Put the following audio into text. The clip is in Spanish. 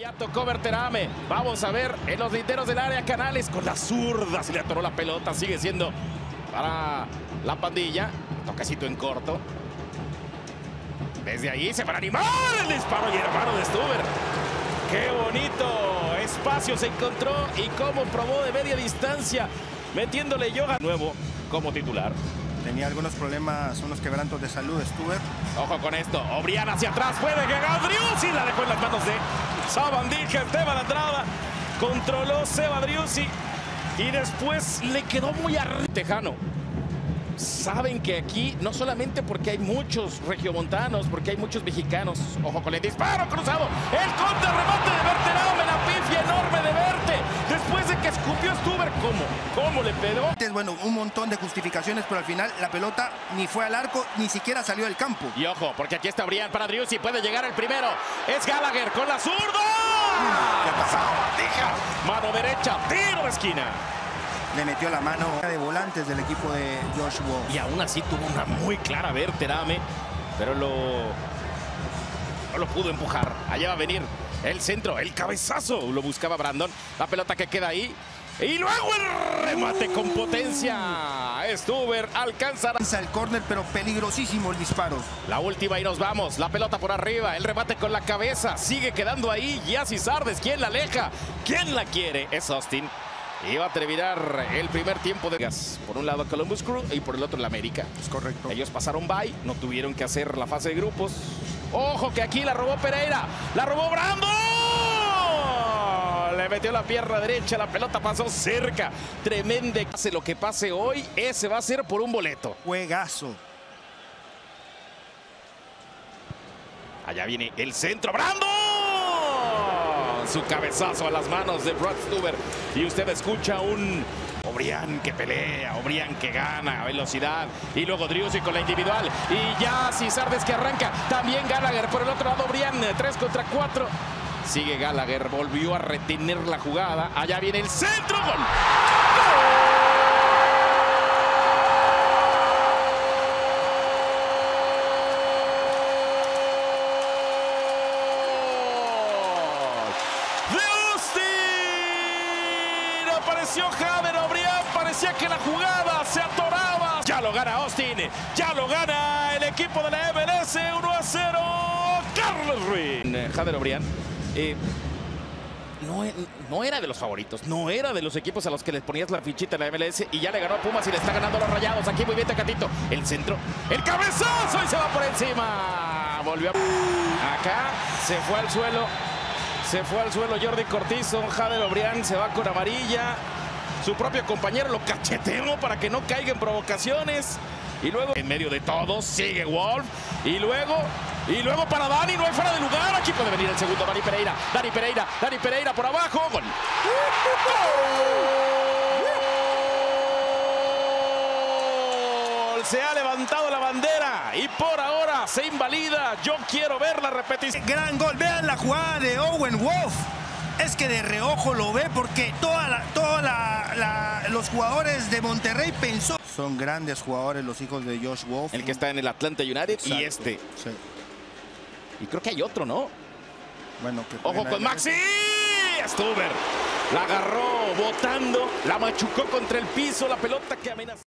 Ya tocó Berterame. Vamos a ver en los linderos del área Canales con la zurda. Se le atoró la pelota. Sigue siendo para la pandilla. Toquecito en corto. Desde ahí se va a animar el disparo y hermano de Stuber. ¡Qué bonito! Espacio se encontró y cómo probó de media distancia, metiéndole yoga nuevo como titular. Tenía algunos problemas, unos quebrantos de salud, Stuber. Ojo con esto. Obrián hacia atrás. Puede llegar Driussi. La dejó en las manos de Sabandija. Esteban Andrada. Controló Seba Driussi. Y después le quedó muy arriba. Tejano. Saben que aquí, no solamente porque hay muchos regiomontanos, porque hay muchos mexicanos. Ojo con el disparo cruzado. El contrarremate de Berterame. La pifia enorme de Berte. Después de que escupió Stuber. ¿Cómo le pegó? Bueno, un montón de justificaciones, pero al final la pelota ni fue al arco, ni siquiera salió del campo. Y ojo, porque aquí está Obrián para Driussi. Puede llegar el primero. Es Gallagher con la zurda. ¿Qué ha pasado? Mano derecha, tiro de esquina. Le metió la mano de volantes del equipo de Josh Wolf. Y aún así tuvo una muy clara Berterame, pero no lo pudo empujar. Allá va a venir el centro, el cabezazo. Lo buscaba Brandon. La pelota que queda ahí. Y luego el remate con potencia. Stuber alcanza el córner, pero peligrosísimo el disparo. La última y nos vamos. La pelota por arriba. El remate con la cabeza. Sigue quedando ahí. Yassi Sardes. ¿Quién la aleja? ¿Quién la quiere? Es Austin. Iba a terminar el primer tiempo de gas. Por un lado Columbus Crew y por el otro el América. Es correcto. Ellos pasaron bye, no tuvieron que hacer la fase de grupos. Ojo que aquí la robó Pereira. La robó Brando. Le metió la pierna derecha, la pelota pasó cerca. Tremendo. Pase lo que pase hoy, ese va a ser por un boleto. Juegazo. Allá viene el centro. ¡Brando! Su cabezazo a las manos de Brad Stuber. Y usted escucha un Obrián que pelea, Obrián que gana velocidad. Y luego Driussi con la individual. Y ya Sardes que arranca. También Gallagher por el otro lado. Obrián 3 contra 4. Sigue Gallagher. Volvió a retener la jugada. Allá viene el centro. ¡Gol! ¡Gol! Apareció Jader Obrián, parecía que la jugada se atoraba. Ya lo gana Austin, ya lo gana el equipo de la MLS, 1-0, Carlos Ruiz. Jader Obrián no era de los favoritos, no era de los equipos a los que les ponías la fichita en la MLS y ya le ganó a Pumas y le está ganando a los Rayados. Aquí muy bien Tecatito, el centro, el cabezazo y se va por encima. Volvió acá, se fue al suelo. Se fue al suelo Jordi Cortizo. Jader Obrián se va con amarilla. Su propio compañero lo cacheteó para que no caiga en provocaciones. Y luego, en medio de todos, sigue Wolf. Y luego para Dani, no hay fuera de lugar. Aquí puede venir el segundo, Dani Pereira por abajo. Gol. Se ha levantado la bandera y por ahora se invalida. Yo quiero ver la repetición. Gran gol. Vean la jugada de Owen Wolf. Es que de reojo lo ve porque los jugadores de Monterrey pensó. Son grandes jugadores los hijos de Josh Wolf. El que está en el Atlanta United. Exacto. Y este. Sí. Y creo que hay otro, ¿no? Bueno, que ojo con Maxi. Stuber la agarró botando, la machucó contra el piso, la pelota que amenaza.